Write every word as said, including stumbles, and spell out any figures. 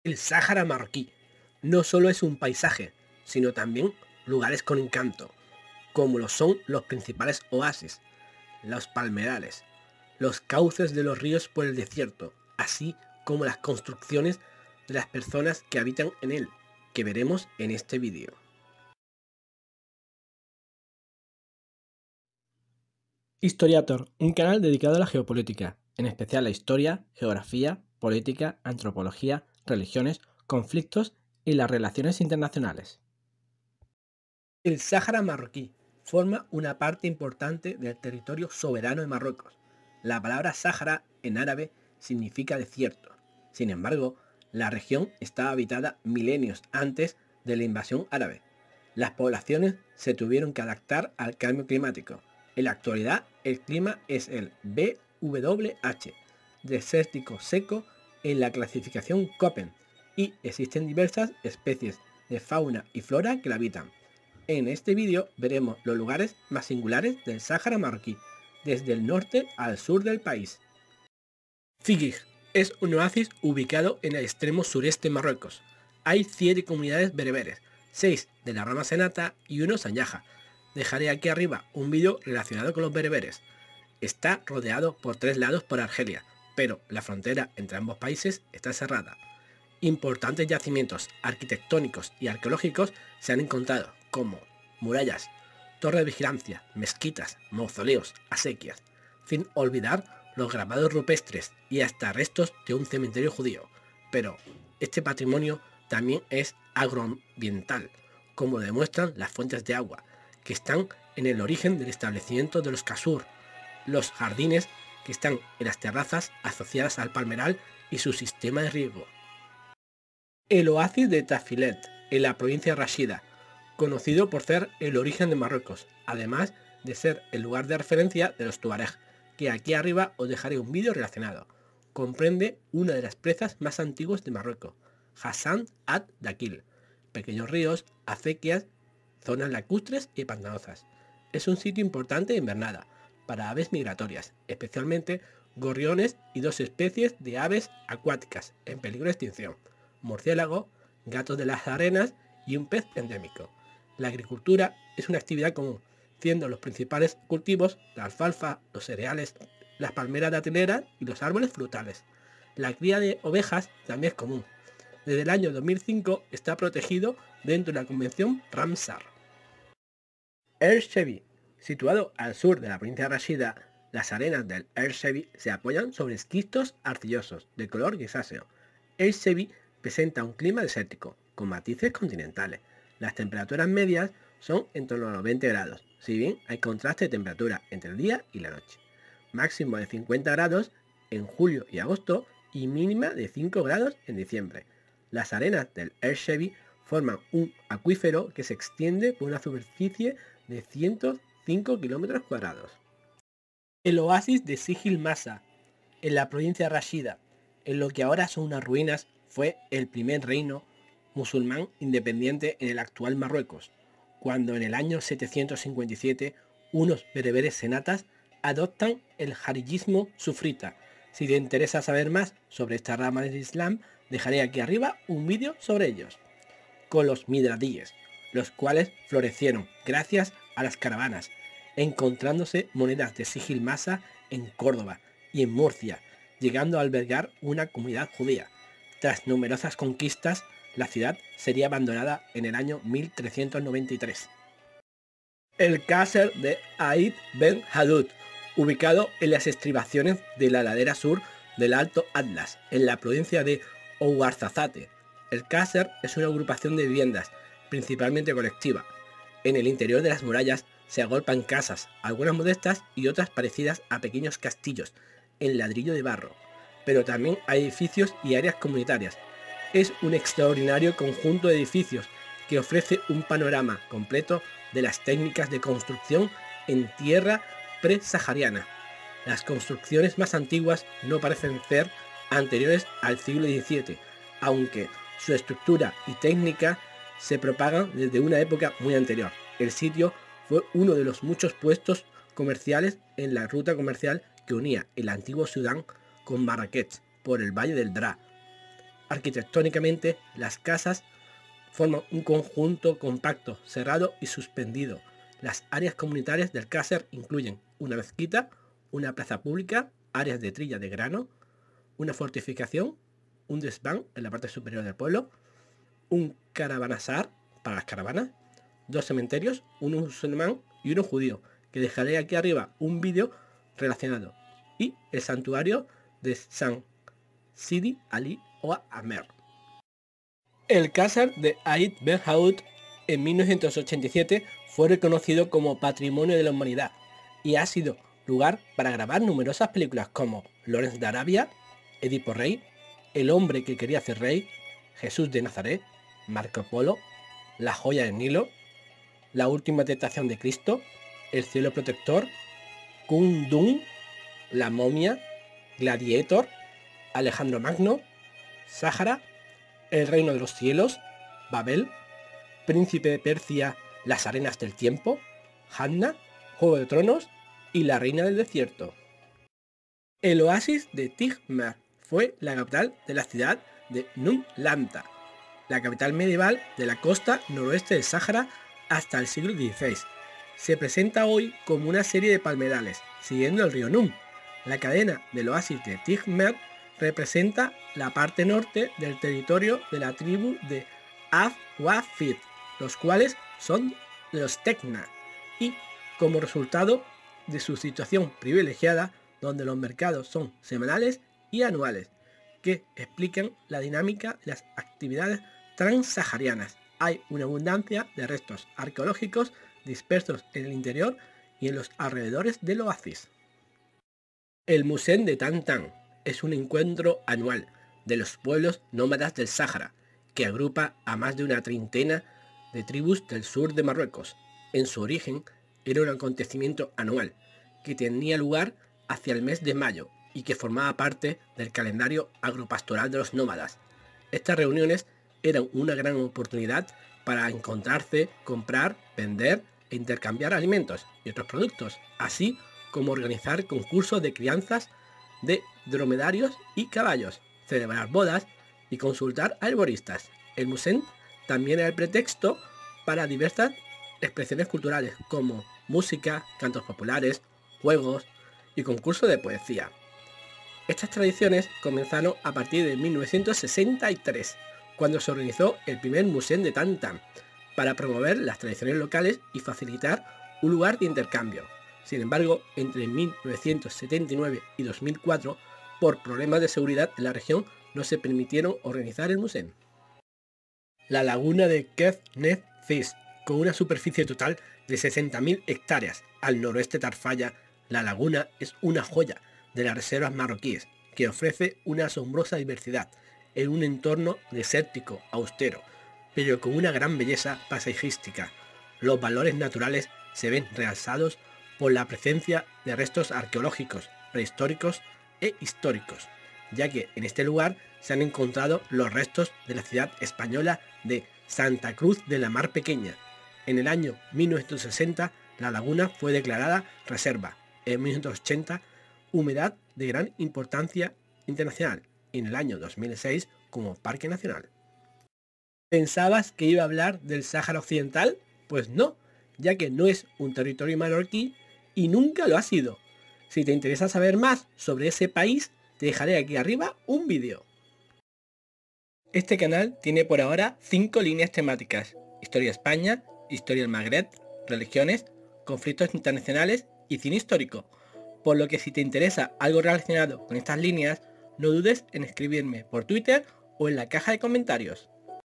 El Sáhara marroquí no solo es un paisaje, sino también lugares con encanto, como lo son los principales oasis, los palmerales, los cauces de los ríos por el desierto, así como las construcciones de las personas que habitan en él, que veremos en este vídeo. Historiator, un canal dedicado a la geopolítica, en especial a historia, geografía, política, antropología, religiones, conflictos y las relaciones internacionales. El Sáhara marroquí forma una parte importante del territorio soberano de Marruecos. La palabra Sáhara en árabe significa desierto. Sin embargo, la región estaba habitada milenios antes de la invasión árabe. Las poblaciones se tuvieron que adaptar al cambio climático. En la actualidad, el clima es el B W H, desértico seco en la clasificación Köppen, y existen diversas especies de fauna y flora que la habitan. En este vídeo veremos los lugares más singulares del Sáhara marroquí, desde el norte al sur del país. Figuig es un oasis ubicado en el extremo sureste de Marruecos. Hay siete comunidades bereberes, seis de la rama senata y uno sanyaja. Dejaré aquí arriba un vídeo relacionado con los bereberes. Está rodeado por tres lados por Argelia, pero la frontera entre ambos países está cerrada. Importantes yacimientos arquitectónicos y arqueológicos se han encontrado, como murallas, torres de vigilancia, mezquitas, mausoleos, acequias, sin olvidar los grabados rupestres y hasta restos de un cementerio judío. Pero este patrimonio también es agroambiental, como lo demuestran las fuentes de agua, que están en el origen del establecimiento de los Qasur, los jardines que están en las terrazas asociadas al palmeral y su sistema de riego. El oasis de Tafilet, en la provincia de Rashida, conocido por ser el origen de Marruecos, además de ser el lugar de referencia de los tuareg, que aquí arriba os dejaré un vídeo relacionado. Comprende una de las presas más antiguas de Marruecos, Hassan ad-Dakil, pequeños ríos, acequias, zonas lacustres y pantanosas. Es un sitio importante de invernada para aves migratorias, especialmente gorriones y dos especies de aves acuáticas en peligro de extinción: murciélago, gatos de las arenas y un pez endémico. La agricultura es una actividad común, siendo los principales cultivos la alfalfa, los cereales, las palmeras datileras y los árboles frutales. La cría de ovejas también es común. Desde el año dos mil cinco está protegido dentro de la Convención Ramsar. Ersheby, situado al sur de la provincia de Rashida, las arenas del Ersheby se apoyan sobre esquistos arcillosos de color grisáceo. Ersheby presenta un clima desértico, con matices continentales. Las temperaturas medias son en torno a los veinte grados, si bien hay contraste de temperatura entre el día y la noche. Máximo de cincuenta grados en julio y agosto y mínima de cinco grados en diciembre. Las arenas del Ersheby forman un acuífero que se extiende por una superficie de ciento cinco kilómetros cuadrados. El oasis de Sijil Masa, en la provincia de Rashida, en lo que ahora son unas ruinas, fue el primer reino musulmán independiente en el actual Marruecos, cuando en el año setecientos cincuenta y siete unos bereberes senatas adoptan el jarillismo sufrita. Si te interesa saber más sobre esta rama del Islam, dejaré aquí arriba un vídeo sobre ellos. Con los midradíes, los cuales florecieron gracias a las caravanas, encontrándose monedas de Sijil Masa en Córdoba y en Murcia, llegando a albergar una comunidad judía. Tras numerosas conquistas, la ciudad sería abandonada en el año mil trescientos noventa y tres. El Qasr de Aid Ben Hadud, ubicado en las estribaciones de la ladera sur del Alto Atlas, en la provincia de Ouarzazate. El Qasr es una agrupación de viviendas, principalmente colectiva. En el interior de las murallas se agolpan casas, algunas modestas y otras parecidas a pequeños castillos, en ladrillo de barro. Pero también hay edificios y áreas comunitarias. Es un extraordinario conjunto de edificios que ofrece un panorama completo de las técnicas de construcción en tierra presahariana. Las construcciones más antiguas no parecen ser anteriores al siglo diecisiete, aunque su estructura y técnica se propagan desde una época muy anterior. El sitio fue uno de los muchos puestos comerciales en la ruta comercial que unía el antiguo Sudán con Marrakech por el valle del Dra. Arquitectónicamente, las casas forman un conjunto compacto, cerrado y suspendido. Las áreas comunitarias del Càrcer incluyen una mezquita, una plaza pública, áreas de trilla de grano, una fortificación, un desván en la parte superior del pueblo, un caravanasar para las caravanas, dos cementerios, uno musulmán y uno judío, que dejaré aquí arriba un vídeo relacionado, y el santuario de San Sidi Ali o Amer. El Càrcer de Ait Ben Saud en mil novecientos ochenta y siete fue reconocido como Patrimonio de la Humanidad y ha sido lugar para grabar numerosas películas como Lawrence de Arabia, Edipo Rey, El hombre que quería ser rey, Jesús de Nazaret, Marco Polo, La joya del Nilo, La última tentación de Cristo, El cielo protector, Kundun, La momia, Gladiator, Alejandro Magno, Sáhara, El reino de los cielos, Babel, Príncipe de Persia, Las arenas del tiempo, Hanna, Juego de Tronos y La reina del desierto. El oasis de Tigmer fue la capital de la ciudad de Nunlanta, la capital medieval de la costa noroeste del Sáhara hasta el siglo dieciséis. Se presenta hoy como una serie de palmerales, siguiendo el río Num. La cadena del oasis de Tigmer representa la parte norte del territorio de la tribu de Al-Wafid, los cuales son de los Tekna, y como resultado de su situación privilegiada, donde los mercados son semanales y anuales, que explican la dinámica de las actividades transsaharianas. Hay una abundancia de restos arqueológicos dispersos en el interior y en los alrededores del oasis. El Musen de Tan Tan es un encuentro anual de los pueblos nómadas del Sáhara, que agrupa a más de una treintena de tribus del sur de Marruecos. En su origen era un acontecimiento anual que tenía lugar hacia el mes de mayo y que formaba parte del calendario agropastoral de los nómadas. Estas reuniones eran una gran oportunidad para encontrarse, comprar, vender e intercambiar alimentos y otros productos, así como organizar concursos de crianzas de dromedarios y caballos, celebrar bodas y consultar a herboristas. El Musen también era el pretexto para diversas expresiones culturales como música, cantos populares, juegos y concursos de poesía. Estas tradiciones comenzaron a partir de mil novecientos sesenta y tres, cuando se organizó el primer Musen de Tan Tan, para promover las tradiciones locales y facilitar un lugar de intercambio. Sin embargo, entre mil novecientos setenta y nueve y dos mil cuatro, por problemas de seguridad en la región, no se permitieron organizar el Musen. La laguna de Kef Nef Fis, con una superficie total de sesenta mil hectáreas al noroeste de Tarfaya, la laguna es una joya de las reservas marroquíes, que ofrece una asombrosa diversidad en un entorno desértico, austero, pero con una gran belleza paisajística. Los valores naturales se ven realzados por la presencia de restos arqueológicos, prehistóricos e históricos, ya que en este lugar se han encontrado los restos de la ciudad española de Santa Cruz de la Mar Pequeña. En el año mil novecientos sesenta, la laguna fue declarada reserva. En mil novecientos ochenta, humedad de gran importancia internacional. Y en el año dos mil seis, como parque nacional. ¿Pensabas que iba a hablar del Sáhara Occidental? Pues no, ya que no es un territorio marroquí y nunca lo ha sido. Si te interesa saber más sobre ese país, te dejaré aquí arriba un vídeo. Este canal tiene por ahora cinco líneas temáticas: Historia de España, Historia del Magreb, Religiones, Conflictos internacionales y Cine histórico. Por lo que si te interesa algo relacionado con estas líneas, no dudes en escribirme por Twitter o en la caja de comentarios.